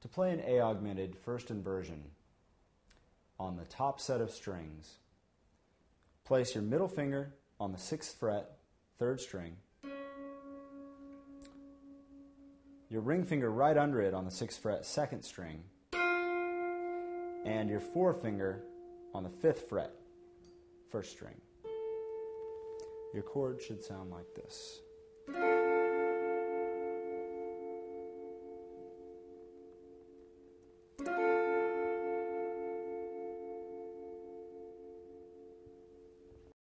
To play an A augmented first inversion on the top set of strings, place your middle finger on the 6th fret, 3rd string, your ring finger right under it on the 6th fret, 2nd string, and your forefinger on the 5th fret, 1st string. Your chord should sound like this.